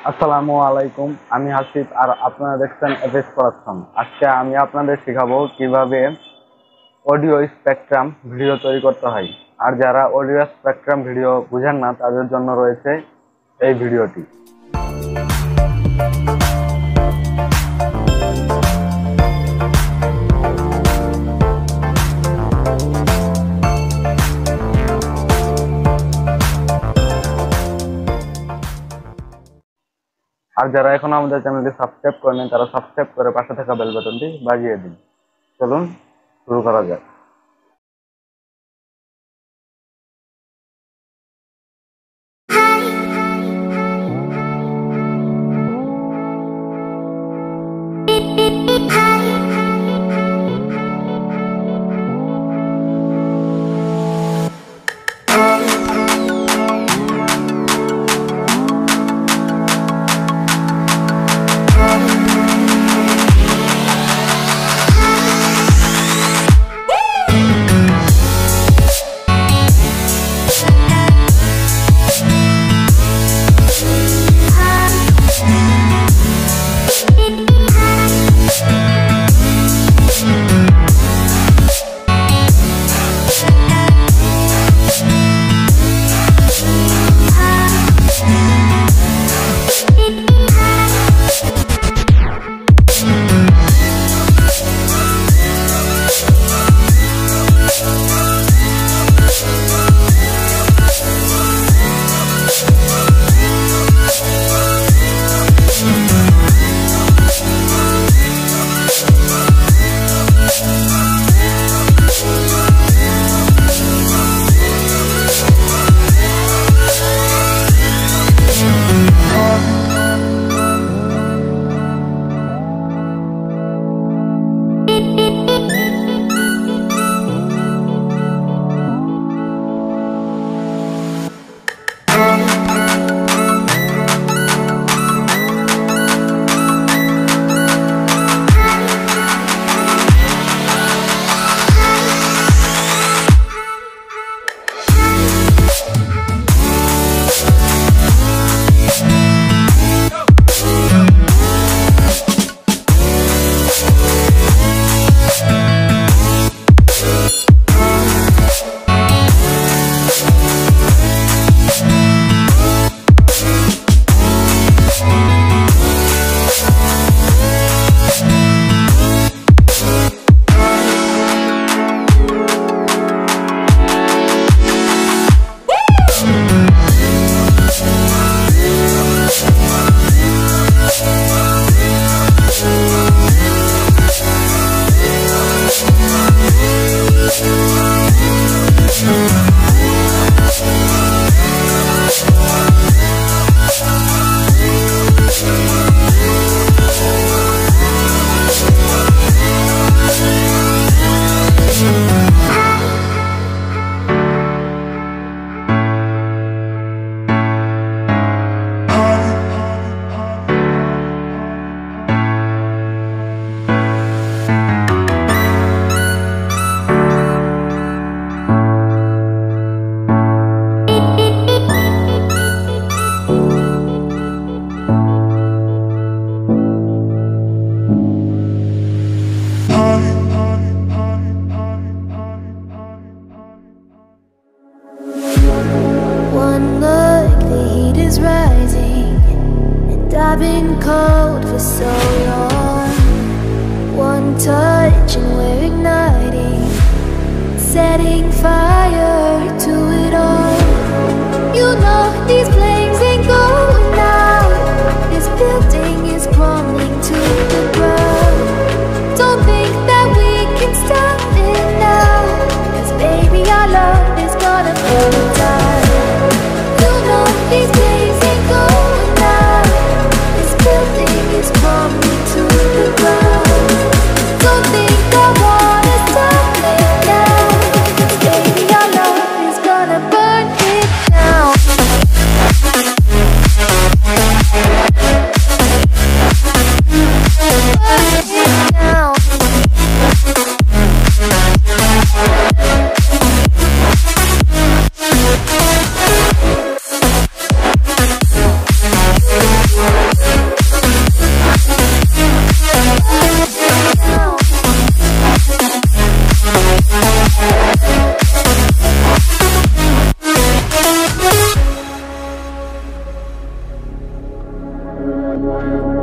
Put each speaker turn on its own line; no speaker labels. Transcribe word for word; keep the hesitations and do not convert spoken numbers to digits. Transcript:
আসসালামু আলাইকুম, আমি আসিফ আর আপনারা দেখছেন এফএস প্রোডাকশন। আজকে আমি আপনাদের শেখাবো কিভাবে অডিও স্পেকট্রাম ভিডিও তৈরি করতে হয়। আর যারা অডিও স্পেকট্রাম ভিডিও বুঝেন না তাদের জন্য রয়েছে এই ভিডিওটি। আর যারা এখনো আমাদের চ্যানেলটি সাবস্ক্রাইব করেনি তারা সাবস্ক্রাইব করে পাশে থাকা বেল বাটনটি বাজিয়ে দিন। চলুন শুরু করা যাক।
I've been cold for so long. One touch and we're igniting, setting fire to it all. You know these flames ain't going out. This building is crumbling to the ground. Don't think that we can stop it now, 'cause baby our love is gonna burn down. You know these flames ain't going out. This building is crumbling. you.